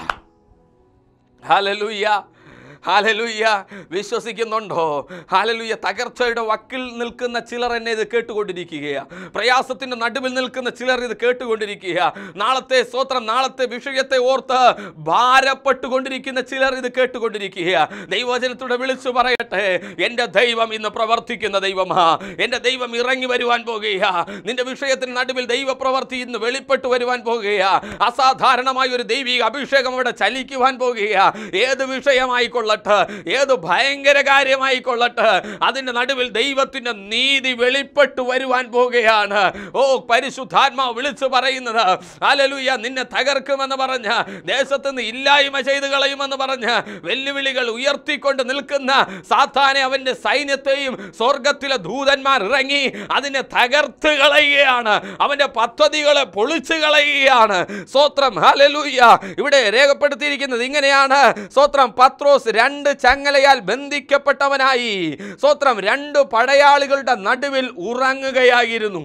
ഹല്ലേലൂയ, ഹല്ലേലൂയ. വിശ്വസിക്കുന്നുണ്ടോ? ഹല്ലേലൂയ. തകർച്ചയുടെ വക്കിൽ നിൽക്കുന്ന ചിലർ എന്നെ ഇത് കേട്ടുകൊണ്ടിരിക്കുകയാണ്. പ്രയാസത്തിന്റെ നടുവിൽ നിൽക്കുന്ന ചിലർ ഇത് കേട്ടുകൊണ്ടിരിക്കുക. നാളത്തെ സ്തോത്രം നാളത്തെ വിഷയത്തെ ഓർത്ത് ഭാരപ്പെട്ടുകൊണ്ടിരിക്കുന്ന ചിലർ ഇത് കേട്ടുകൊണ്ടിരിക്കുക. ദൈവവചനത്തോടെ വിളിച്ചു പറയട്ടെ, എൻ്റെ ദൈവം ഇന്ന് പ്രവർത്തിക്കുന്ന ദൈവമാ. എൻ്റെ ദൈവം ഇറങ്ങി വരുവാൻ പോകുകയാ. നിന്റെ വിഷയത്തിന് നടുവിൽ ദൈവപ്രവർത്തി ഇന്ന് വെളിപ്പെട്ടു വരുവാൻ പോകുകയാ. അസാധാരണമായ ഒരു ദൈവിക അഭിഷേകം അവിടെ ചലിക്കുവാൻ പോകുകയാ. ഏത് വിഷയമായിക്കൊള്ളട്ടെ, ഏത് ഭയങ്കര കാര്യമായിക്കൊള്ളട്ടെ, അതിന്റെ നടുവിൽ ദൈവത്തിന്റെ നീതി വെളിപ്പെട്ടു വരുവാൻ പോകുകയാണ്. ഓ, പരിശുദ്ധാത്മാവ് വിളിച്ചു പറയുന്നത് ഹല്ലേലൂയ, നിന്നെ തകർക്കുമെന്ന് പറഞ്ഞ, ദേശത്ത് നിന്ന് ഇല്ലായ്മ ചെയ്തു കളയുമെന്ന് പറഞ്ഞ് വെല്ലുവിളികൾ ഉയർത്തിക്കൊണ്ട് നിൽക്കുന്ന സാത്താനെ അവന്റെ സൈന്യത്തെയും സ്വർഗത്തിലെ ദൂതന്മാർ ഇറങ്ങി അതിനെ തകർത്ത് കളയുകയാണ്, അവന്റെ പദ്ധതികളെ പൊളിച്ചു കളയുകയാണ്. സ്തോത്രം ഹല്ലേലൂയ. ഇവിടെ രേഖപ്പെടുത്തിയിരിക്കുന്നത് ഇങ്ങനെയാണ്, സ്തോത്രം പത്രോസ് രണ്ട് ചങ്ങലയാൽ ബന്ധിക്കപ്പെട്ടവനായി സ്തോത്രം രണ്ട് പടയാളികളുടെ നടുവിൽ ഉറങ്ങുകയായിരുന്നു.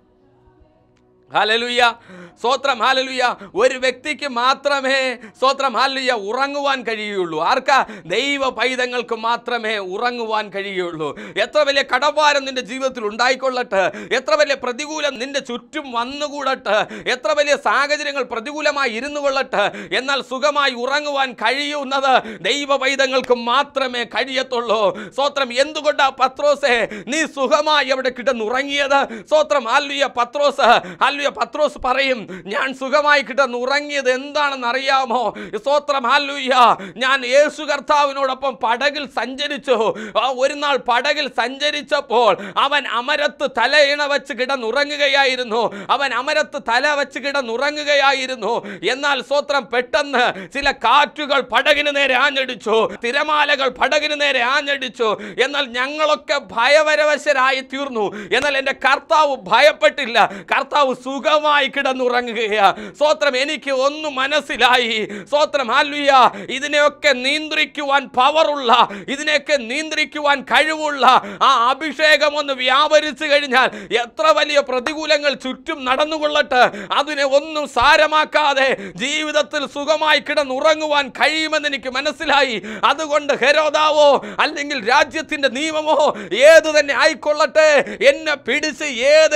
ഹല്ലേലൂയ, സ്തോത്രം ഹല്ലേലൂയ. ഒരു വ്യക്തിക്ക് മാത്രമേ സ്തോത്രം ഹല്ലേലൂയ ഉറങ്ങുവാൻ കഴിയുള്ളൂ. ആർക്കാ? ദൈവ പൈതങ്ങൾക്ക് മാത്രമേ ഉറങ്ങുവാൻ കഴിയുള്ളൂ. എത്ര വലിയ കടഭാരം നിന്റെ ജീവിതത്തിൽ ഉണ്ടായിക്കൊള്ളട്ടെ, എത്ര വലിയ പ്രതികൂലം നിന്റെ ചുറ്റും വന്നുകൂടട്ടെ, എത്ര വലിയ സാഹചര്യങ്ങൾ പ്രതികൂലമായി ഇരുന്നു കൊള്ളട്ടെ, എന്നാൽ സുഖമായി ഉറങ്ങുവാൻ കഴിയുന്നത് ദൈവ പൈതങ്ങൾക്ക് മാത്രമേ കഴിയത്തുള്ളൂ. സ്തോത്രം. എന്തുകൊണ്ടാ പത്രോസേ നീ സുഖമായി അവിടെ കിടന്നുറങ്ങിയത്? സ്തോത്രം ഹല്ലേലൂയ. പത്രോസ് ഹല്ലേലൂയ പത്രോസ് പറയും, ഞാൻ സുഖമായി കിടന്ന് ഉറങ്ങിയത് എന്താണെന്ന് അറിയാമോ? സ്തോത്രം ഹല്ലേലൂയ. ഞാൻ യേശു കർത്താവിനോടൊപ്പം പടകിൽ സഞ്ചരിച്ചു. ഒരു നാൾ പടകിൽ സഞ്ചരിച്ചപ്പോൾ അവൻ അമരത്ത് തലയിണ വെച്ച് കിടന്നുറങ്ങുകയായിരുന്നു. അവൻ അമരത്ത് തല വെച്ച് കിടന്നുറങ്ങുകയായിരുന്നു. എന്നാൽ സ്തോത്രം പെട്ടെന്ന് ചില കാറ്റുകൾ പടകിന് നേരെ ആഞ്ഞടിച്ചു, തിരമാലകൾ പടകിന് നേരെ ആഞ്ഞടിച്ചു. എന്നാൽ ഞങ്ങളൊക്കെ ഭയപരവശരായി തീർന്നു. എന്നാൽ എൻ്റെ കർത്താവ് ഭയപ്പെട്ടില്ല. കർത്താവ് സുഖമായി കിടന്നുറങ്ങുകയാ. സ്തോത്രം. എനിക്ക് ഒന്ന് മനസ്സിലായി. സ്തോത്രം ഹല്ലേലൂയ. ഇതിനെയൊക്കെ നിയന്ത്രിക്കുവാൻ പവറുള്ള, ഇതിനെയൊക്കെ നിയന്ത്രിക്കുവാൻ കഴിവുള്ള ആ അഭിഷേകം ഒന്ന് വ്യാപരിച്ചു കഴിഞ്ഞാൽ എത്ര വലിയ പ്രതികൂലങ്ങൾ ചുറ്റും നടന്നുകൊള്ളട്ടെ, അതിനെ ഒന്നും സാരമാക്കാതെ ജീവിതത്തിൽ സുഖമായി കിടന്നുറങ്ങുവാൻ കഴിയുമെന്ന് എനിക്ക് മനസ്സിലായി. അതുകൊണ്ട് ഹെരോദാവോ അല്ലെങ്കിൽ രാജ്യത്തിന്റെ നിയമമോ ഏത് തന്നെ ആയിക്കൊള്ളട്ടെ, എന്നെ പിടിച്ച് ഏത്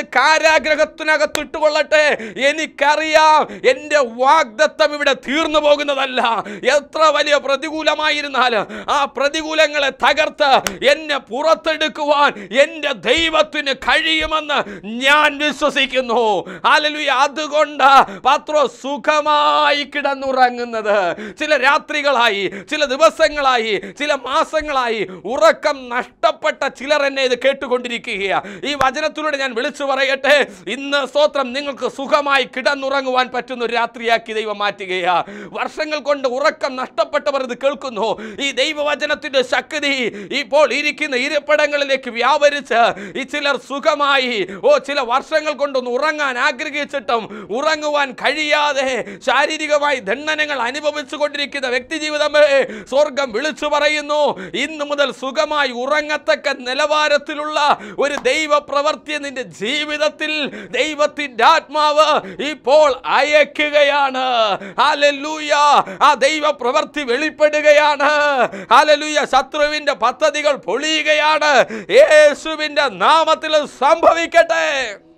കാരാഗ്രഹത്തിനകത്തിട്ടുകൊള്ളട്ടെ, എനിക്കറിയാം എൻ്റെ വാഗ്ദത്തം ഇവിടെ തീർന്നു പോകുന്നതല്ല. എത്ര വലിയ പ്രതികൂലമായിരുന്നാലും ആ പ്രതികൂലങ്ങളെ തകർത്ത് എന്നെ പുറത്തെടുക്കുവാൻ എൻ്റെ ദൈവത്തിന് കഴിയുമെന്ന് ഞാൻ വിശ്വസിക്കുന്നു. ഹല്ലേലൂയ. അതുകൊണ്ട് പത്രോസ് സുഖമായി കിടന്നുറങ്ങുന്നത്. ചില രാത്രികളായി, ചില ദിവസങ്ങളായി, ചില മാസങ്ങളായി ഉറക്കം നഷ്ടപ്പെട്ട ചിലർ എന്നെ ഇത് കേട്ടുകൊണ്ടിരിക്കുകയാണ്. ഈ വചനത്തിലൂടെ ഞാൻ വിളിച്ചു പറയട്ടെ, ഇന്ന് സ്തോത്രം സ്തോത്രം, നിങ്ങൾക്ക് സുഖമായി കിടന്നുറങ്ങുവാൻ പറ്റുന്ന ഒരു രാത്രിയാക്കി ദൈവം മാറ്റുകയാ. വർഷങ്ങൾ കൊണ്ട് ഉറക്കം നഷ്ടപ്പെട്ടവർ ഇത് കേൾക്കുന്നു. ഈ ദൈവവചനത്തിന്റെ ശക്തി ഇപ്പോൾ ഇരിക്കുന്ന ഇരിപ്പിടങ്ങളിലേക്ക് വ്യാപരിച്ച് ഈ ചിലർ സുഖമായി, ഓ ചില വർഷങ്ങൾ കൊണ്ടൊന്ന് ഉറങ്ങാൻ ആഗ്രഹിച്ചിട്ടും ഉറങ്ങുവാൻ കഴിയാതെ ശാരീരികമായി ദണ്ഡനങ്ങൾ അനുഭവിച്ചു കൊണ്ടിരിക്കുന്ന വ്യക്തി ജീവിതമേ, സ്വർഗം വിളിച്ചു പറയുന്നു, ഇന്നു മുതൽ സുഖമായി ഉറങ്ങത്തക്ക നിലവാരത്തിലുള്ള ഒരു ദൈവ പ്രവൃത്തി നിന്റെ ജീവിതത്തിൽ ദൈവത്തിന്റെ ആത്മാവ് ഇപ്പോൾ അയക്കുകയാണ്. ഹല്ലേലൂയ. ആ ദൈവ പ്രവൃത്തി വെളിപ്പെടുകയാണ്. ഹല്ലേലൂയ. ശത്രുവിന്റെ പദ്ധതികൾ പൊളിയുകയാണ്. യേശുവിന്റെ നാമത്തിൽ സംഭവിക്കട്ടെ.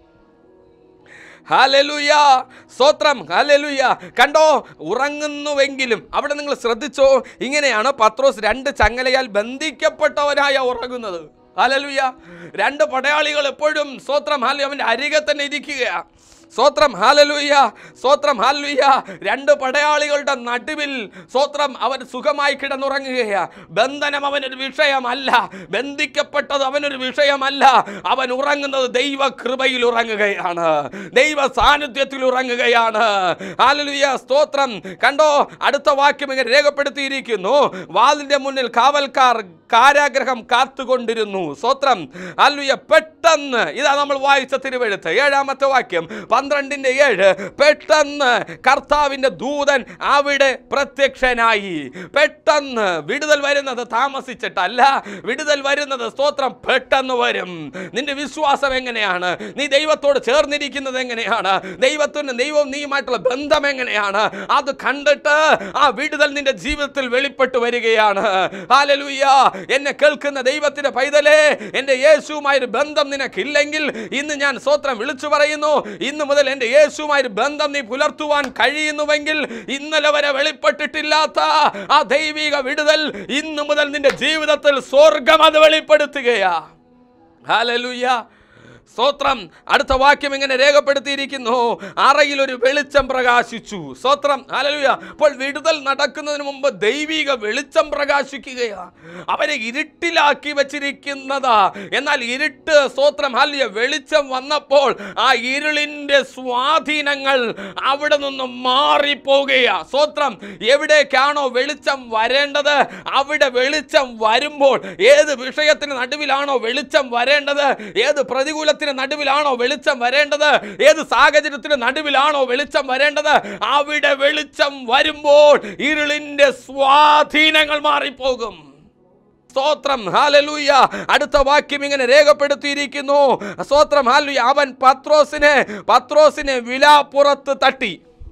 ഹല്ലേലൂയ. സ്തോത്രം. ഹല്ലേലൂയ. കണ്ടോ, ഉറങ്ങുന്നുവെങ്കിലും അവിടെ നിങ്ങൾ ശ്രദ്ധിച്ചോ, ഇങ്ങനെയാണ് പത്രോസ് രണ്ട് ചങ്ങലയാൽ ബന്ധിക്കപ്പെട്ടവനായ ഉറങ്ങുന്നത്. ഹല്ലേലൂയ. രണ്ട് പടയാളികൾ എപ്പോഴും സ്തോത്രം ഹല്ലേലൂയ അവൻ്റെ അരികെ തന്നെ ഇരിക്കുകയാണ്. സ്തോത്രം. ഹല്ലേലൂയ. സ്തോത്രം. ഹല്ലേലൂയ. രണ്ട് പടയാളികളുടെ നടുവിൽ സ്തോത്രം അവൻ സുഖമായി കിടന്നുറങ്ങുകയാണ്. ബന്ധനം അവനൊരു വിഷയമല്ല, ബന്ധിക്കപ്പെട്ടത് അവനൊരു വിഷയമല്ല. അവൻ ഉറങ്ങുന്നത് ദൈവ കൃപയിൽ ഉറങ്ങുകയാണ്, ദൈവ സാന്നിധ്യത്തിൽ ഉറങ്ങുകയാണ്. ഹല്ലേലൂയ. സ്തോത്രം. കണ്ടോ, അടുത്ത വാക്യം ഇങ്ങനെ രേഖപ്പെടുത്തിയിരിക്കുന്നു, വാതിലിന്റെ മുന്നിൽ കാവൽക്കാർ കാരാഗ്രഹം കാത്തുകൊണ്ടിരുന്നു. സ്തോത്രം. ഹല്ലേലൂയ. പെട്ടെന്ന്, ഇതാ നമ്മൾ വായിച്ച തിരുവെഴുത്ത് ഏഴാമത്തെ വാക്യം പന്ത്രണ്ടിന്റെ ഏഴ്, പെട്ടെന്ന് കർത്താവിന്റെ ദൂതൻ അവിടെ പ്രത്യക്ഷനായി. പെട്ടെന്ന് വിടുതൽ വരുന്നത് താമസിച്ചിട്ടല്ല, വിടുതൽ വരുന്നത് സ്തോത്രം പെട്ടെന്ന് വരും. നിന്റെ വിശ്വാസം എങ്ങനെയാണ്? നീ ദൈവത്തോട് ചേർന്നിരിക്കുന്നത് എങ്ങനെയാണ്? ദൈവത്തിന് ദൈവവും നീയുമായിട്ടുള്ള ബന്ധം എങ്ങനെയാണ്? അത് കണ്ടിട്ട് ആ വിടുതൽ നിന്റെ ജീവിതത്തിൽ വെളിപ്പെട്ടു വരികയാണ്. ഹല്ലേലൂയ. എന്നെ കേൾക്കുന്ന ദൈവത്തിന്റെ പൈതലേ, എന്റെ യേശുവുമായൊരു ബന്ധം നിനക്കില്ലെങ്കിൽ ഇന്ന് ഞാൻ സ്തോത്രം വിളിച്ചു പറയുന്നു, ഇന്ന് മുതൽ എന്റെ യേശുവുമായൊരു ബന്ധം നീ പുലർത്തുവാൻ കഴിയുന്നുവെങ്കിൽ ഇന്നലെ വരെ വെളിപ്പെട്ടിട്ടില്ലാത്ത ആ ദൈവിക വിടുതൽ ഇന്നു മുതൽ നിന്റെ ജീവിതത്തിൽ സ്വർഗം അത് വെളിപ്പെടുത്തുകയാ. ഹല്ലേലൂയ. സ്തോത്രം. അടുത്ത വാക്യം ഇങ്ങനെ രേഖപ്പെടുത്തിയിരിക്കുന്നു, അറയിൽ ഒരു വെളിച്ചം പ്രകാശിച്ചു. സ്തോത്രം. ഹല്ലേലൂയ. അപ്പോൾ വിടുതൽ നടക്കുന്നതിന് മുമ്പ് ദൈവിക വെളിച്ചം പ്രകാശിക്കുകയാ. അവരെ ഇരുട്ടിലാക്കി വെച്ചിരിക്കുന്നതാ. എന്നാൽ ഇരുട്ട് സ്തോത്രം ഹല്ലേലൂയ വെളിച്ചം വന്നപ്പോൾ ആ ഇരുളിന്റെ സ്വാധീനങ്ങൾ അവിടെ നിന്ന് മാറിപ്പോകുകയാ. സ്തോത്രം. എവിടേക്കാണോ വെളിച്ചം വരേണ്ടത് അവിടെ വെളിച്ചം വരുമ്പോൾ, ഏത് വിഷയത്തിന് നടുവിലാണോ വെളിച്ചം വരേണ്ടത്, ഏത് പ്രതികൂല നടുവിലാണോ വെളിച്ചം വരേണ്ടത്, ഏത് സാഹചര്യത്തിന് നടുവിലാണോ വെളിച്ചം വരേണ്ടത്, അവിടെ വെളിച്ചം വരുമ്പോൾ ഇരുളിന്റെ സ്വാധീനങ്ങൾ മാറിപ്പോകും. സ്തോത്രം. ഹല്ലേലൂയ. അടുത്ത വാക്യം ഇങ്ങനെ രേഖപ്പെടുത്തിയിരിക്കുന്നു, സ്തോത്രം ഹല്ലേലൂയ, അവൻ പത്രോസിനെ പത്രോസിനെ വിലാപ്പുറത്ത് തട്ടി.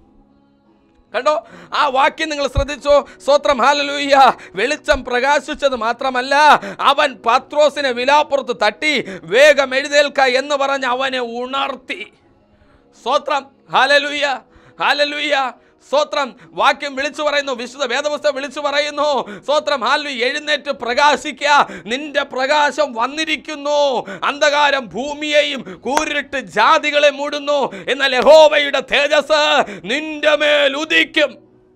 കണ്ടോ, ആ വാക്യം നിങ്ങൾ ശ്രദ്ധിച്ചോ. സ്തോത്രം. ഹല്ലേലൂയ. വെളിച്ചം പ്രകാശിച്ചത് മാത്രമല്ല, അവൻ പത്രോസിനെ വിലാപ്പുറത്ത് തട്ടി വേഗം എഴുന്നേൽക്ക എന്ന് പറഞ്ഞ് അവനെ ഉണർത്തി. സ്തോത്രം. ഹല്ലേലൂയ. ഹല്ലേലൂയ. സ്തോത്രം. വാക്യം വിളിച്ചു പറയുന്നു, വിശുദ്ധ വേദപുസ്തകം വിളിച്ചു പറയുന്നു, സ്തോത്രം ഹല്ലേലൂയ, എഴുന്നേറ്റ് പ്രകാശിക്കുക, നിന്റെ പ്രകാശം വന്നിരിക്കുന്നു. അന്ധകാരം ഭൂമിയെയും കൂരിട്ട് ജാതികളെ മൂടുന്നു, എന്നാൽ യഹോവയുടെ തേജസ് നിന്റെ മേൽ ഉദിക്കും.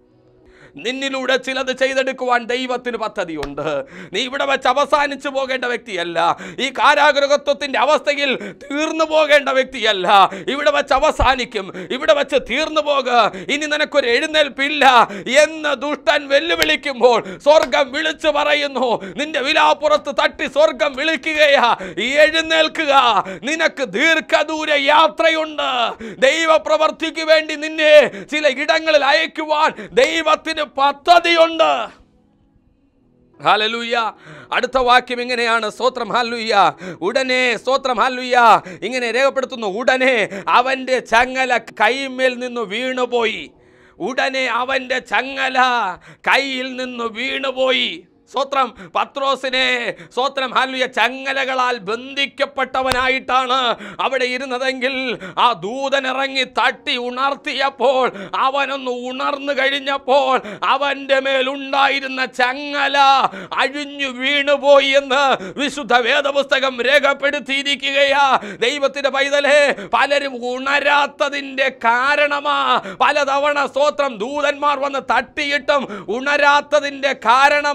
നിന്നിലൂടെ ചിലത് ചെയ്തെടുക്കുവാൻ ദൈവത്തിന് പദ്ധതിയുണ്ട്. നീ ഇവിടെ വെച്ച് അവസാനിച്ചു പോകേണ്ട വ്യക്തിയല്ല, ഈ കാരാഗൃഹത്വത്തിന്റെ അവസ്ഥയിൽ തീർന്നു പോകേണ്ട വ്യക്തിയല്ല. ഇവിടെ വെച്ച് അവസാനിക്കും, ഇവിടെ വെച്ച് തീർന്നു പോക, ഇനി നിനക്കൊരു എഴുന്നേൽപ്പില്ല എന്ന് ദുഷ്ടൻ വെല്ലുവിളിക്കുമ്പോൾ സ്വർഗം വിളിച്ചു പറയുന്നു, നിന്റെ വിലാപ്പുറത്ത് തട്ടി സ്വർഗം വിളിക്കുകയാ, എഴുന്നേൽക്കുക, നിനക്ക് ദീർഘദൂര യാത്രയുണ്ട്. ദൈവ പ്രവർത്തിക്ക് വേണ്ടി നിന്നെ ചില ഇടങ്ങളിൽ അയക്കുവാൻ ദൈവത്തിന് പദ്ധതിയുണ്ട്. ഹല്ലേലൂയ. അടുത്ത വാക്യം ഇങ്ങനെയാണ്, സ്തോത്രം ഹല്ലേലൂയ, ഉടനെ സ്തോത്രം ഹല്ലേലൂയ ഇങ്ങനെ രേഖപ്പെടുത്തുന്നു, ഉടനെ അവന്റെ ചങ്ങല കൈമേൽ നിന്ന് വീണുപോയി. ഉടനെ അവന്റെ ചങ്ങല കയ്യിൽ നിന്ന് വീണുപോയി. സ്തോത്രം. പത്രോസിനെ സ്തോത്രം ഹല്ലേലൂയ ചങ്ങലകളാൽ ബന്ധിക്കപ്പെട്ടവനായിട്ടാണ് അവിടെ ഇരുന്നതെങ്കിൽ ആ ദൂതൻ ഇറങ്ങി തട്ടി ഉണർത്തിയപ്പോൾ, അവനൊന്ന് ഉണർന്നു കഴിഞ്ഞപ്പോൾ അവന്റെ മേലുണ്ടായിരുന്ന ചങ്ങല അഴിഞ്ഞു വീണുപോയി എന്ന് വിശുദ്ധ വേദപുസ്തകം രേഖപ്പെടുത്തിയിരിക്കുകയാ. ദൈവത്തിന്റെ പൈതലേ, പലരും ഉണരാത്തതിന്റെ കാരണമാ, പലതവണ സ്തോത്രം ദൂതന്മാർ വന്ന് തട്ടിയിട്ടും ഉണരാത്തതിന്റെ കാരണമാ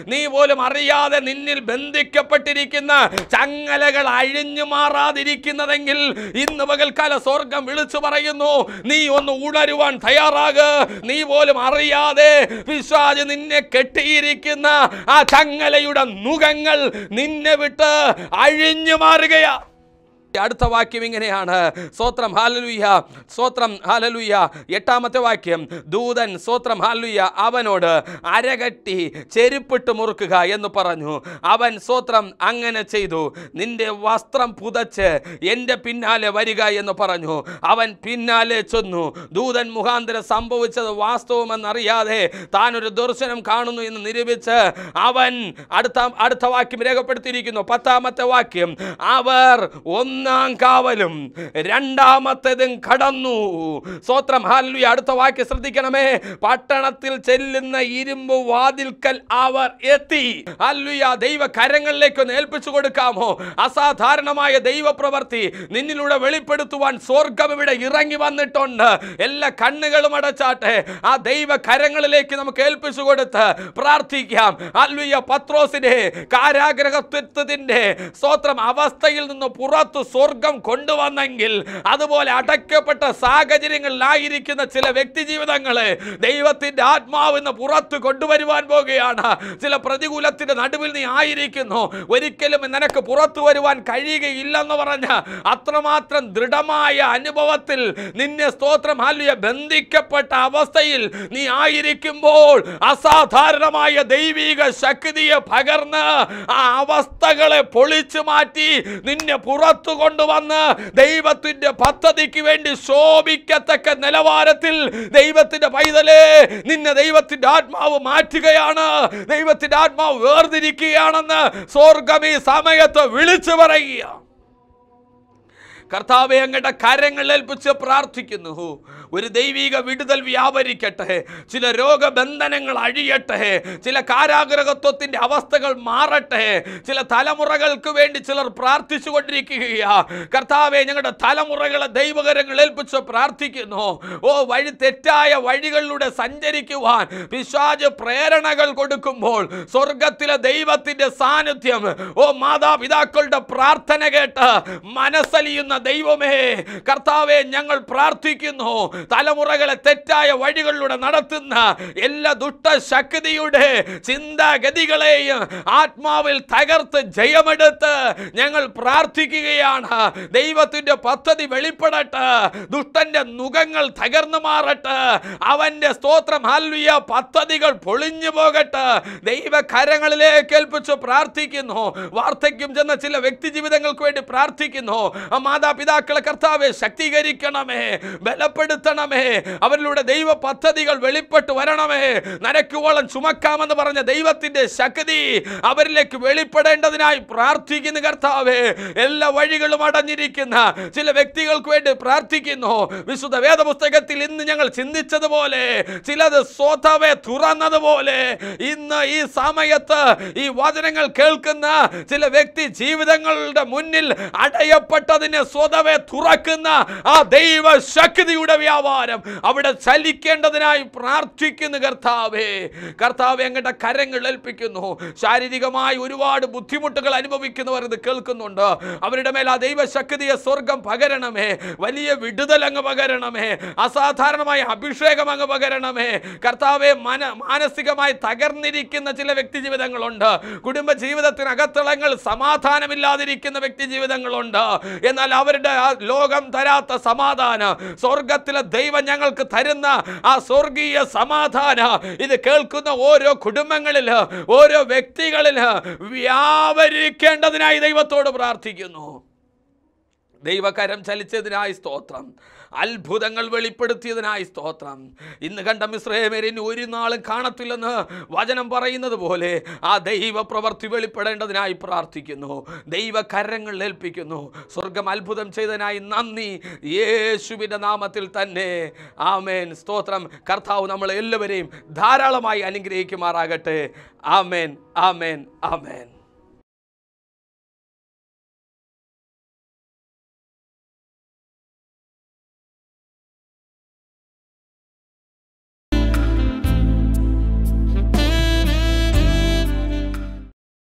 നീ പോലും അറിയാതെ നിന്നിൽ ബന്ധിക്കപ്പെട്ടിരിക്കുന്ന ചങ്ങലകൾ അഴിഞ്ഞു മാറാതിരിക്കുന്നതെങ്കിൽ ഇന്ന് പകൽക്കാല സ്വർഗം വിളിച്ചു പറയുന്നു, നീ ഒന്ന് ഉണരുവാൻ തയ്യാറാക്. നീ പോലും അറിയാതെ പിശാച് നിന്നെ കെട്ടിയിരിക്കുന്ന ആ ചങ്ങലയുടെ നുകങ്ങൾ നിന്നെ വിട്ട് അഴിഞ്ഞു മാറുകയാ. അടുത്ത വാക്യം ഇങ്ങനെയാണ്, സ്തോത്രം ഹല്ലേലൂയ, സ്തോത്രം ഹല്ലേലൂയ. എട്ടാമത്തെ വാക്യം, ദൂതൻ സ്തോത്രം ഹല്ലേലൂയ അവനോട് അരകട്ടി ചെരുപ്പിട്ട് മുറുക്കുക എന്ന് പറഞ്ഞു. അവൻ സ്തോത്രം അങ്ങനെ ചെയ്തു. നിന്റെ വസ്ത്രം പുതച്ച് എൻ്റെ പിന്നാലെ വരിക എന്ന് പറഞ്ഞു. അവൻ പിന്നാലെ ചെന്നു. ദൂതൻ മുഖാന്തരം സംഭവിച്ചത് വാസ്തവമെന്നറിയാതെ താൻ ഒരു ദർശനം കാണുന്നു എന്ന് നിരൂപിച്ച് അവൻ അടുത്ത അടുത്ത വാക്യം രേഖപ്പെടുത്തിയിരിക്കുന്നു. പത്താമത്തെ വാക്യം, അവർ ഒന്ന് ഒന്നാം കാവലും രണ്ടാമത്തേതും കടന്നു. സ്തോത്രം ഹല്ലേലൂയ. അടുത്ത വാക്യം ശ്രദ്ധിക്കണമേ, പട്ടണത്തിൽ ചെല്ലുന്ന ഇരുമ്പ് വാതിൽക്കൽ അവർ എത്തി. ഹല്ലേലൂയ. ദൈവ കരങ്ങളിലേക്ക് ഒന്ന് ഏൽപ്പിച്ചു കൊടുക്കാമോ? അസാധാരണമായ ദൈവപ്രവൃത്തി നിന്നിലൂടെ വെളിപ്പെടുത്തുവാൻ സ്വർഗം ഇവിടെ ഇറങ്ങി വന്നിട്ടുണ്ട്. എല്ലാ കണ്ണുകളും അടച്ചാട്ടെ, ആ ദൈവ കരങ്ങളിലേക്ക് നമുക്ക് ഏൽപ്പിച്ചു കൊടുത്ത് പ്രാർത്ഥിക്കാം. ഹല്ലേലൂയ. പത്രോസിനെ കാരാഗ്രഹത്വത്തിന്റെ സ്തോത്രം അവസ്ഥയിൽ നിന്ന് പുറത്തു സ്വർഗം കൊണ്ടുവന്നെങ്കിൽ അതുപോലെ അടയ്ക്കപ്പെട്ട സാഹചര്യങ്ങളിലായിരിക്കുന്ന ചില വ്യക്തി ജീവിതങ്ങളെ ദൈവത്തിന്റെ ആത്മാവ് ഇന്ന് പുറത്ത് കൊണ്ടുവരുവാൻ പോകുകയാണ്. ചില പ്രതികൂലത്തിന്റെ നടുവിൽ നീ ആയിരിക്കുന്നു, ഒരിക്കലും നിനക്ക് പുറത്തു വരുവാൻ കഴിയുകയില്ലെന്ന് പറഞ്ഞ അത്രമാത്രം ദൃഢമായ അനുഭവത്തിൽ നിന്നെ സ്തോത്രം ഹല്ലേലൂയ ബന്ധിക്കപ്പെട്ട അവസ്ഥയിൽ നീ ആയിരിക്കുമ്പോൾ അസാധാരണമായ ദൈവിക ശക്തിയെ പകർന്ന് ആ അവസ്ഥകളെ പൊളിച്ചു മാറ്റി നിന്നെ പുറത്തു കൊണ്ടുവന്ന് ദൈവത്തിന്റെ പദ്ധതിക്ക് വേണ്ടി ശോഭിക്കത്തക്ക നിലവാരത്തിൽ ദൈവത്തിന്റെ പൈതലേ നിന്നെ ദൈവത്തിന്റെ ആത്മാവ് മാറ്റുകയാണ്. ദൈവത്തിന്റെ ആത്മാവ് വേർതിരിക്കുകയാണെന്ന് സ്വർഗ്ഗം ഈ സമയത്ത് വിളിച്ചു പറയുക. കർത്താവേ, അങ്ങയുടെ കരങ്ങളിൽ ഏൽപ്പിച്ച് പ്രാർത്ഥിക്കുന്നു. ഒരു ദൈവിക വിടുതൽ വ്യാപരിക്കട്ടെ. ചില രോഗബന്ധനങ്ങൾ അഴിയട്ടെ. ചില കാരാഗ്രഹത്വത്തിന്റെ അവസ്ഥകൾ മാറട്ടെ. ചില തലമുറകൾക്ക് വേണ്ടി ചിലർ പ്രാർത്ഥിച്ചു കൊണ്ടിരിക്കുകയാ. കർത്താവേ, ഞങ്ങളുടെ തലമുറകളെ ദൈവകരങ്ങൾ ഏൽപ്പിച്ച് പ്രാർത്ഥിക്കുന്നു. ഓ വഴി തെറ്റായ വഴികളിലൂടെ സഞ്ചരിക്കുവാൻ പിശാച് പ്രേരണകൾ കൊടുക്കുമ്പോൾ സ്വർഗത്തിലെ ദൈവത്തിന്റെ സാന്നിധ്യം ഓ മാതാപിതാക്കളുടെ പ്രാർത്ഥന കേട്ട് മനസ്സലിയുന്ന ദൈവമേ, കർത്താവേ, ഞങ്ങൾ പ്രാർത്ഥിക്കുന്നു. തലമുറകളെ തെറ്റായ വഴികളിലൂടെ നടത്തുന്ന എല്ലാ ദുഷ്ടശക്തിയുടെ ചിന്താഗതികളെയും ആത്മാവിൽ തകർത്ത് ജയമെടുത്ത് ഞങ്ങൾ പ്രാർത്ഥിക്കുകയാണ്. ദൈവത്തിന്റെ പദ്ധതി വെളിപ്പെടട്ടെ. ദുഷ്ടന്റെ നുകങ്ങൾ തകർന്നു മാറട്ടെ. അവന്റെ സ്തോത്രം ഹല്ലേലൂയ പദ്ധതികൾ പൊളിഞ്ഞു പോകട്ടെ. ദൈവ കരങ്ങളിലേക്ക് ഏൽപ്പിച്ച് പ്രാർത്ഥിക്കുന്നു. വാർദ്ധക്യം ചെന്ന ചില വ്യക്തി ജീവിതങ്ങൾക്ക് വേണ്ടി പ്രാർത്ഥിക്കുന്നു. മാതാപിതാക്കളെ കർത്താവേ ശക്തീകരിക്കണമേ, ബലപ്പെടുത്തണമേ. അവരിലൂടെ ദൈവ പദ്ധതികൾ വെളിപ്പെട്ട് വരണമേ. നരക്കുവോളം ചുമക്കാമെന്ന് പറഞ്ഞ ദൈവത്തിന്റെ ശക്തി അവരിലേക്ക് വെളിപ്പെടേണ്ടതിനായി പ്രാർത്ഥിക്കുന്നു. കർത്താവേ, എല്ലാ വഴികളും അടഞ്ഞിരിക്കുന്ന ചില വ്യക്തികൾക്ക് വേണ്ടി പ്രാർത്ഥിക്കുന്നു. വിശുദ്ധ വേദപുസ്തകത്തിൽ ഇന്ന് ഞങ്ങൾ ചിന്തിച്ചതുപോലെ ചിലത് സ്വതവേ തുറന്നതുപോലെ ഇന്ന് ഈ സമയത്ത് ഈ വചനങ്ങൾ കേൾക്കുന്ന ചില വ്യക്തി ജീവിതങ്ങളുടെ മുന്നിൽ അടയപ്പെട്ടതിനെ സ്വതവേ തുറക്കുന്ന ആ ദൈവ ശക്തിയുടെ വ്യാപാരം അവിടെ ചലിക്കേണ്ടതിനായി പ്രാർത്ഥിക്കുന്നു. കർത്താവേ, കർത്താവേ, അങ്ങയുടെ കരങ്ങൾ ഏൽപ്പിക്കുന്നു. ശാരീരികമായി ഒരുപാട് ബുദ്ധിമുട്ടുകൾ അനുഭവിക്കുന്നവർ ഇത് കേൾക്കുന്നുണ്ട്. അവരുടെ മേൽ ആ ദൈവശക്തിയെ സ്വർഗം പകരണമേ. വലിയ വിടുതൽ അങ്ങ് പകരണമേ. അസാധാരണമായ അഭിഷേകം അങ്ങ് പകരണമേ. കർത്താവേ, മന മാനസികമായി തകർന്നിരിക്കുന്ന ചില വ്യക്തി ജീവിതങ്ങളുണ്ട്. കുടുംബ ജീവിതത്തിനകത്തളങ്ങൾ സമാധാനമില്ലാതിരിക്കുന്ന വ്യക്തി ജീവിതങ്ങളുണ്ട്. എന്നാൽ അവരുടെ ആ ലോകം തരാത്ത സമാധാനം സ്വർഗത്തിലെ ദൈവം ഞങ്ങൾക്ക് തരുന്ന ആ സ്വർഗീയ സമാധാനം ഇത് കേൾക്കുന്ന ഓരോ കുടുംബങ്ങളിൽ ഓരോ വ്യക്തികളിൽ വ്യാപരിക്കേണ്ടതിനായി ദൈവത്തോട് പ്രാർത്ഥിക്കുന്നു. ദൈവകരം ചലിച്ചതിനായി സ്തോത്രം. അത്ഭുതങ്ങൾ വെളിപ്പെടുത്തിയതിനായി സ്തോത്രം. ഇന്ന് കണ്ട മിസ്രയീമ്യരെ ഇനി ഒരു നാളും കാണത്തില്ലെന്ന് വചനം പറയുന്നത് പോലെ ആ ദൈവ പ്രവൃത്തി വെളിപ്പെടേണ്ടതിനായി പ്രാർത്ഥിക്കുന്നു. ദൈവകരങ്ങൾ ഏൽപ്പിക്കുന്നു. സ്വർഗം അത്ഭുതം ചെയ്തതിനായി നന്ദി. യേശുവിൻ്റെ നാമത്തിൽ തന്നെ ആമേൻ. സ്തോത്രം. കർത്താവ് നമ്മളെ എല്ലാവരെയും ധാരാളമായി അനുഗ്രഹിക്കുമാറാകട്ടെ. ആമേൻ, ആമേൻ, ആമേൻ.